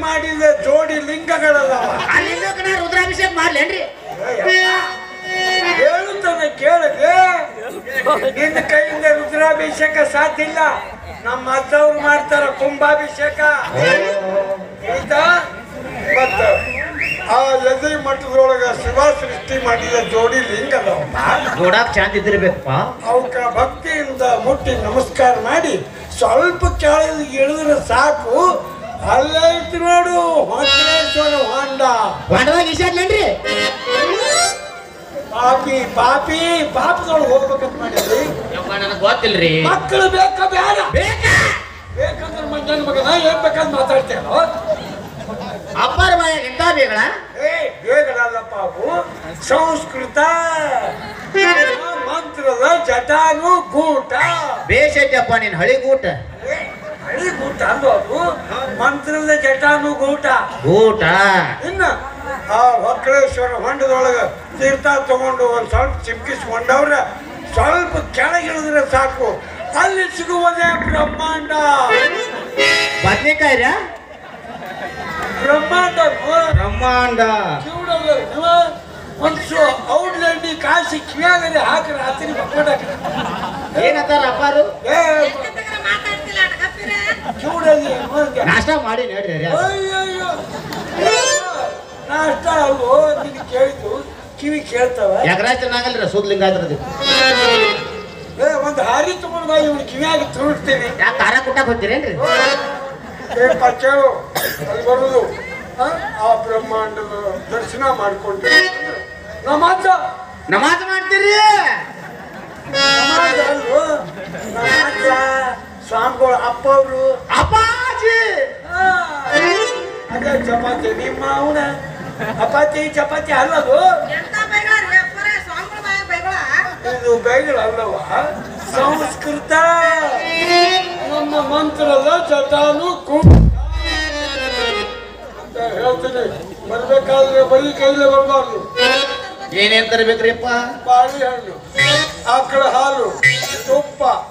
ಮಾಡಿದ ಜೋಡಿ ಲಿಂಗಗಳಲ್ಲ ಆ ಲಿಂಗಕ್ಕೆ ನಾ ರುದ್ರಾಭಿಷೇಕ ಮಾಡ್ಲೇನ್ರಿ ಹೇಳುತ್ತಾನೆ ಕೇಳಿದೆ ನಿನ್ನ ಕೈಯಿಂದ ರುದ್ರಾಭಿಷೇಕ ಸಾಧ್ಯ ಇಲ್ಲ ನಮ್ಮ ಅಜ್ಜವ್ರು ಮಾಡ್ತಾರ ಕುಂಭಾಭಿಷೇಕ ಆಯ್ತಾ ಮತ್ತ ಆ ಎದೆ ಮಠದೊಳಗ ಶಿವ ಸೃಷ್ಟಿ ಮಾಡಿದ ಜೋಡಿ ಲಿಂಗ ನೋಡಾಕ್ ಚಂದ ಇದ್ದಿರ್ಬೇಕಪ್ಪ ಅವಕ್ಕ ಭಕ್ತಿಯಿಂದ ಮುಟ್ಟಿ ನಮಸ್ಕಾರ ಮಾಡಿ ಸ್ವಲ್ಪ ಕೆಳಗೆ ಇಳಿದ್ರೆ ಸಾಕು ಅಲ್ಲೇ ಇತ್ತು ನೋಡು ಹೊಂಡೇಶ್ವರ ಹೊಂಡ ಹೊಂಡದಾಗ ಈಸಾಡ್ಲೇನ್ರಿ ಪಾಪಿ ಪಾಪಿ ಪಾಪದೊಳಗೆ ಹೋಗ್ಬೇಕಂತ ಮಾಡಿದ್ರಿ ನನಗೆ ಗೊತ್ತಿಲ್ರಿ ಮಕ್ಕಳು ಬೇಕಾ ಬೇಡ ಬೇಕಾ ಬೇಕಂದ್ರೆ ಮಂಜನ ಮಗನ ಏನ್ ಬೇಕಾದ್ ಮಾತಾಡ್ತೇನೋ ಅಪ್ಪಾರ ಮನೆಯಾಗ ಎಂತ ಬೇಗಳ ಏ ಬೇಗಡಲ್ಲಪ್ಪ ಅವು ಸಂಸ್ಕೃತ ಮಂತ್ರದ ಜಟಾನು ಗೂಟ ಬೇಸೈತಪ್ಪ ನೀನ್ ಹಳಿ ಗೂಟ ಹಳಿ ಗೂಟ ಅದು ಮಂತ್ರದ ಜಟಾನು ಗೂಟ ಗೂಟ ಇನ್ನ ಆ ಹೊಕ್ಕಳೇಶ್ವರ ಹೊಂಡದೊಳಗ ತೀರ್ಥ ತಗೊಂಡು ಒಂದ್ ಸ್ವಲ್ಪ ಚಿಮ್ಕಿಸ್ಕೊಂಡವ್ರ ಸ್ವಲ್ಪ ಕೆಳಗಿಳಿದ್ರೆ ಸಾಕು ಅಲ್ಲಿ ಸಿಗುವುದೇ ಬ್ರಹ್ಮಾಂಡ ಬದ್ನೇಕಾಯ್ರ ಬ್ರಹ್ಮಾಂಡ ಬ್ರಹ್ಮಾಂಡ ಒಂದು ಔಟ್ಲೆಂಡಿ ಕಾಸಿ ಕಿವಿಯಾಗದೆ ಹಾಕ್ರ ರಾತ್ರಿ ಮಕ್ಕಳಾಕ ಏನಂತಾರ ಅಪ್ಪಾರು ಕಿವಿಡಲ್ಲಿ ನಾಷ್ಟ ಮಾಡಿ ನೋಡ್ರಿ ಅಯ್ಯಯ್ಯೋ ನಾಷ್ಟ ಅಲ್ವೋ ನಿನ್ ಕೇಳಿದ್ದು ಕಿವಿ ಕೇಳ್ತಾವ ಯಾಕ್ರಾಜ್ ಚೆನ್ನಾಗಲ್ರಿ ಸೂದ್ಲಿಂಗಾದ್ರದ್ದು ಒಂದು ಹಾರಿ ತಗೊಂಡ್ ಬಾ ಇವ್ನು ಕಿವಿಯಾಗಿ ತುರುಡ್ತೀನಿ ಯಾಕೆ ಖಾರ ಕುಟ್ಟಕ್ ಹೋಗ್ತೀರೇನ್ರಿ ಏಪ್ಪ ಕೇಳು ಅಲ್ಲಿ ಬರುದು ಆ ಬ್ರಹ್ಮಾಂಡದ ದರ್ಶನ ಮಾಡ್ಕೊಂಡ್ರಿ ನಮಾಜ್ ಮಾಡ್ತೀರಿ ನಮಾಜ್ ಅಲ್ವೋ ನಮಾಜ ಸ್ವಾಮಿಗಳು ಅಪ್ಪ ಅವರು ಅಪ್ಪಾಜಿ ಅದೇ ಚಪಾತಿ ನಿಮ್ಮ ಅವನ ಅಪಾತಿ ಚಪಾತಿ ಅಲ್ಲದು ಇದು ಬೈಗಳು ಅಲ್ಲವ ಸಂಸ್ಕೃತ ನಮ್ಮ ಮಂತ್ರದ ಜಟಾನು ಅಂತ ಹೇಳ್ತೀನಿ ಬರ್ಬೇಕಾದ್ರೆ ಬರೀ ಕೈಲೇ ಬರಬಾರ್ದು ಏನೇನ್ ತರಬೇಕ್ರಿಪ್ಪ ಬಾಳೆಹಣ್ಣು ಆಕಳ ಹಾಲು ತುಪ್ಪ